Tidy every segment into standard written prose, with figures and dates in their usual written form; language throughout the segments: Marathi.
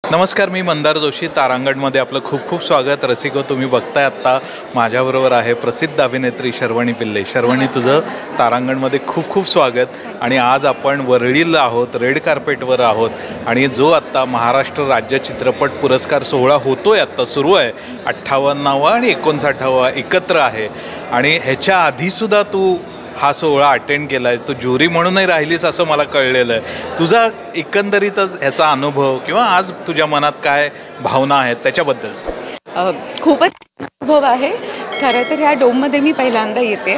नमस्कार, मी मंदार जोशी. तारांगणमध्ये आपलं खूप खूप स्वागत. रसिको, तुम्ही बघताय आत्ता माझ्याबरोबर आहे प्रसिद्ध अभिनेत्री शर्वणी पिल्ले. शर्वणी, तुझं तारांगणमध्ये खूप खूप स्वागत. आणि आज आपण वरळीला आहोत, रेड कार्पेटवर आहोत. आणि जो आत्ता महाराष्ट्र राज्य चित्रपट पुरस्कार सोहळा होतोय, आत्ता सुरू आहे. 58वा आणि 59वा एकत्र आहे. आणि ह्याच्या आधीसुद्धा तू हा सोहळा अटेंड केला आहे, तू ज्युरी म्हणूनही राहिलीस असं मला कळलेलं आहे. तुझा एकंदरीतच ह्याचा अनुभव किंवा आज तुझ्या मनात काय भावना आहेत त्याच्याबद्दल? खूपच अनुभव आहे. खरं तर ह्या डोममध्ये मी पहिल्यांदा येते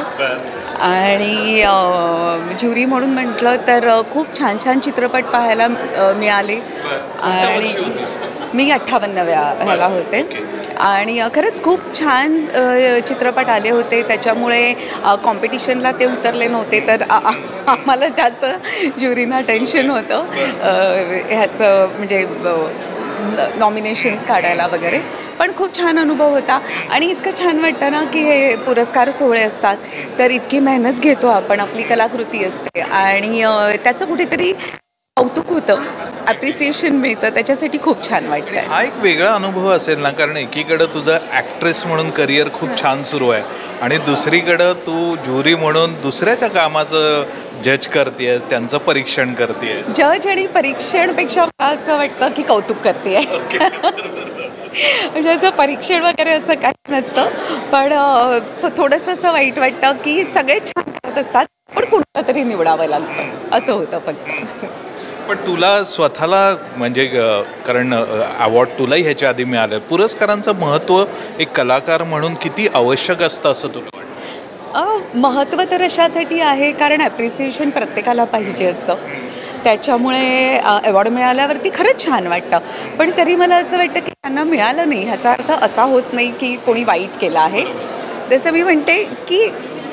आणि ज्युरी म्हणून म्हटलं तर खूप छान छान चित्रपट पाहायला मिळाले. आणि मी 58व्या ह्याला होते आणि खरंच खूप छान चित्रपट आले होते. त्याच्यामुळे कॉम्पिटिशनला ते उतरले नव्हते तर आम्हाला जास्त ज्युरीना टेन्शन होतं ह्याचं, म्हणजे नॉमिनेशन्स काढायला वगैरे. पण खूप छान अनुभव होता आणि इतकं छान वाटतं ना की हे पुरस्कार सोहळे असतात तर इतकी मेहनत घेतो आपण, आपली कलाकृती असते आणि त्याचं कुठेतरी कौतुक होतं, ॲप्रिसिएशन मिळतं. त्याच्यासाठी खूप छान वाटतं. हा एक वेगळा अनुभव असेल ना, कारण एकीकडं तुझं ॲक्ट्रेस म्हणून करिअर खूप छान सुरू आहे आणि दुसरीकडं तू ज्युरी म्हणून दुसऱ्याच्या कामाचं जज करते, त्यांचं परीक्षण करते. जज आणि परीक्षणपेक्षा मला असं वाटतं की कौतुक करते आहे. म्हणजे असं परीक्षण वगैरे असं काही नसतं, पण थोडंसं असं वाईट वाटतं की सगळे छान करत असतात पण कुणाला तरी निवडावं लागतं, असं होतं फक्त. पण तुला स्वतःला म्हणजे कारण अवॉर्ड तुलाही ह्याच्या आधी मिळालं, पुरस्कारांचं महत्त्व एक कलाकार म्हणून किती आवश्यक असतं असं तुला वाटतं? महत्त्व तर अशासाठी आहे कारण ॲप्रिसिएशन प्रत्येकाला पाहिजे असतं. त्याच्यामुळे अवॉर्ड मिळाल्यावरती खरंच छान वाटतं. पण तरी मला असं वाटतं की त्यांना मिळालं नाही ह्याचा अर्थ असा होत नाही की कोणी वाईट केलं आहे. जसं मी म्हणते की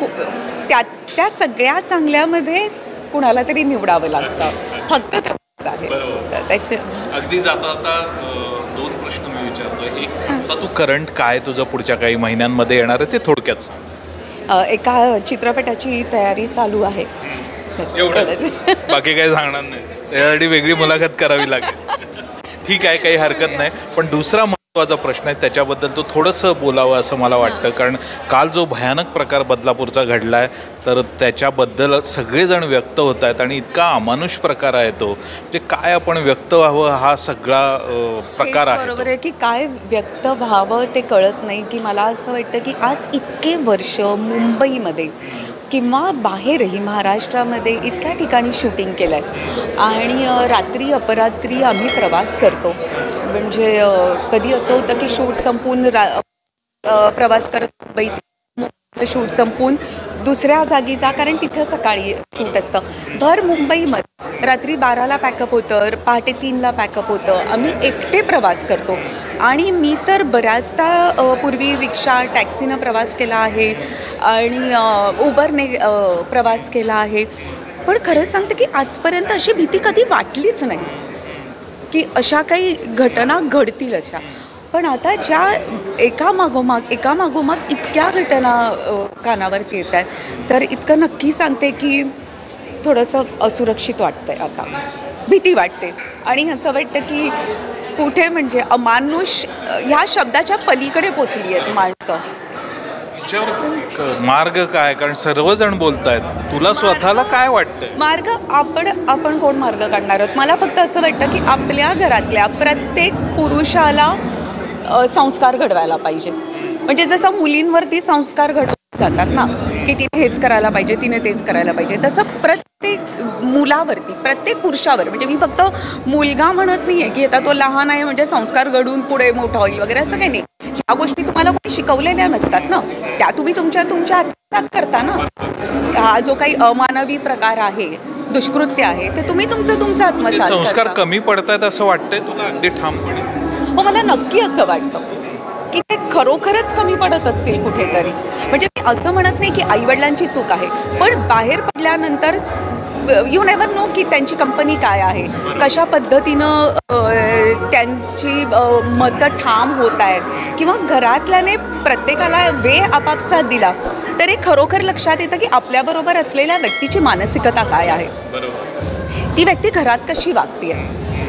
त्या सगळ्या चांगल्यामध्ये कुणाला तरी निवडावं लागतं, फक्त तेवढंच आहे. त्याचे अगदी जाता आता 2 प्रश्न मी विचारतोय. एक, आता तू करंट काय तुझं पुढच्या काही महिन्यांमध्ये येणार आहे ते थोडक्यात सांग. एका चित्रपटाची तयारी चालू आहे, एवढंच, बाकी काही सांगणार नाही. त्यासाठी वेगळी मुलाखत करावी लागेल. ठीक आहे, काही हरकत नाही. पण दुसरा महत्त्वाचा प्रश्न आहे, त्याच्याबद्दल तू थोडंसं बोलावं असं मला वाटतं. कारण काल जो भयानक प्रकार बदलापूरचा घडला आहे तर त्याच्याबद्दल सगळेजण व्यक्त होत आहेत आणि इतका अमानुष प्रकार आहे तो, म्हणजे काय आपण व्यक्त व्हावं हा सगळा प्रकार आहे. बरोबर आहे की काय व्यक्त व्हावं ते कळत नाही. की मला असं वाटतं की आज इतके वर्ष मुंबईमध्ये किंवा बाहेरही महाराष्ट्रामध्ये इतक्या ठिकाणी शूटिंग केलं आहे आणि रात्री अपरात्री आम्ही प्रवास करतो. म्हणजे कधी असं होतं की शूट संपून प्रवास करत मुंबईत शूट संपून दुसऱ्या जागी जा, कारण तिथं सकाळी शूट असतं. भर मुंबईमध्ये रात्री 12ला पॅकअप होतं, पहाटे 3ला पॅकअप होतं. आम्ही एकटे प्रवास करतो आणि मी तर बऱ्याचदा पूर्वी रिक्षा टॅक्सीनं प्रवास केला आहे आणि उबरने प्रवास केला आहे. पण खरंच सांगते की आजपर्यंत अशी भीती कधी वाटलीच नाही की अशा काही घटना घडतील अशा. पण आता ज्या एकामागोमाग इतक्या घटना कानावरती येत आहेत तर इतकं नक्की सांगते की थोडंसं असुरक्षित वाटतं आहे, आता भीती वाटते. आणि असं वाटतं की कुठे म्हणजे अमानुष ह्या शब्दाच्या पलीकडे पोचली आहेत माणसं. मार्ग काय? कारण सर्वजण बोलत आहेत, तुला स्वतःला काय वाटतं? मार्ग आपण कोण मार्ग काढणार आहोत? मला फक्त असं वाटतं की आपल्या घरातल्या प्रत्येक पुरुषाला संस्कार घडवायला पाहिजे. म्हणजे जसं मुलींवरती संस्कार घडवले जातात ना की तिने हेच करायला पाहिजे, तिने तेच करायला पाहिजे, तसं प्रत्येक मुलावरती, प्रत्येक पुरुषावर, म्हणजे मी फक्त मुलगा म्हणत नाही आहे की आता तो लहान आहे म्हणजे संस्कार घडवून पुढे मोठा होईल वगैरे, असं काही नाही. ह्या गोष्टी तुम्हाला कोणी शिकवलेल्या नसतात ना, त्या तुम्ही तुमच्या आत्मसात करता ना. हा जो काही अमानवी प्रकार आहे, दुष्कृत्य आहे, ते तुम्ही तुमचं आत्मसात. संस्कार कमी पडतायत असं वाटतंय तुला अगदी ठामपणे? हो, मला नक्की असं वाटतं की ते खरोखरच कमी पडत असतील कुठेतरी. म्हणजे मी असं म्हणत नाही की आईवडिलांची चूक आहे, पण बाहेर पडल्यानंतर यू नेवर नो की त्यांची कंपनी काय आहे, कशा पद्धतीनं त्यांची मतं ठाम होत आहेत, किंवा घरातल्याने प्रत्येकाला वेळ आपापसात दिला तर हे खरोखर लक्षात येतं की आपल्याबरोबर असलेल्या व्यक्तीची मानसिकता काय आहे, ती व्यक्ती घरात कशी वागते आहे.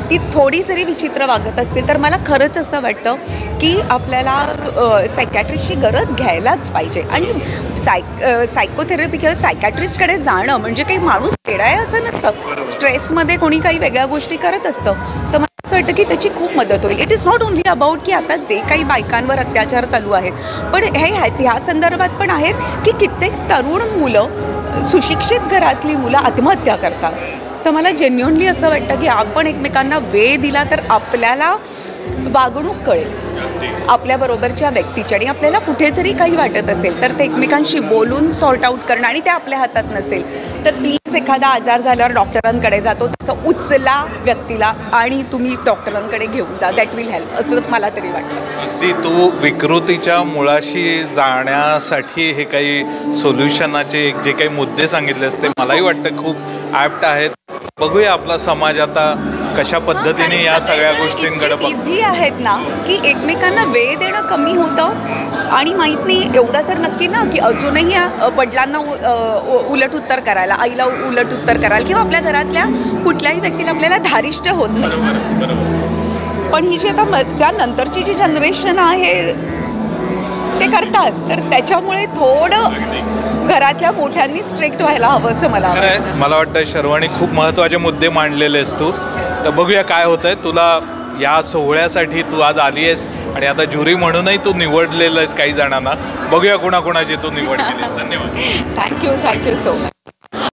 ती थोडी जरी विचित्र वागत असतील तर मला खरंच असं वाटतं की आपल्याला सायकॅट्रिस्टची गरज घ्यायलाच पाहिजे. आणि सायकोथेरपी किंवा सायकॅट्रिस्टकडे जाणं म्हणजे काही माणूस वेडा आहे असं नसतं. स्ट्रेसमध्ये कोणी काही वेगळ्या गोष्टी करत असतं, तर मला असं वाटतं की त्याची खूप मदत होईल. It is not only about की आता जे काही बायकांवर अत्याचार चालू आहेत, पण ह्या संदर्भात पण आहेत की कित्येक तरुण मुलं, सुशिक्षित घरातली मुलं आत्महत्या करतात. तर मला जेन्युअनली असं वाटतं की आपण एकमेकांना वेळ दिला तर आपल्याला वागणूक कळेल आपल्याबरोबरच्या व्यक्तीची, आणि आपल्याला कुठे जरी काही वाटत असेल तर ते एकमेकांशी बोलून सॉर्ट आऊट करणं, आणि ते आपल्या हातात नसेल तर प्लीज एखादा आजार झाल्यावर डॉक्टरांकडे जातो तसं उचला व्यक्तीला आणि तुम्ही डॉक्टरांकडे घेऊन जा. दॅट विल हेल्प असं मला तरी वाटतं. अगदी तू विकृतीच्या मुळाशी जाण्यासाठी हे काही सोल्युशनाचे जे काही मुद्दे सांगितलेस ते मलाही वाटतं खूप ॲप्ट आहेत. बघूया आपला समाज आता कशा पद्धतीने या सगळ्या गोष्टींकडे इझी आहेत ना की एकमेकांना वेळ देणं कमी होतं. आणि माहीत नाही एवढं तर नक्की ना की अजूनही वडिलांना उलट उत्तर करायला, आईला उलट उत्तर करायला किंवा आपल्या घरातल्या कुठल्याही व्यक्तीला आपल्याला धारिष्ट होत नाही. पण ही जी आता त्यानंतरची जी जनरेशन आहे ते करतात, तर त्याच्यामुळे थोडं घरातल्या मोठ्यांनी स्ट्रिक्ट व्हायला हवं असं मला वाटतं. मला वाटतं शर्वणी खूप महत्त्वाचे मुद्दे मांडलेले आहेस तू. तर बघूया काय होतंय. तुला या सोहळ्यासाठी तू आज आली आहेस आणि आता ज्युरी म्हणूनही तू निवडलेलं आहेस काही जणांना. बघूया कोणाकोणाची तू निवड केली. धन्यवाद. Thank you so much.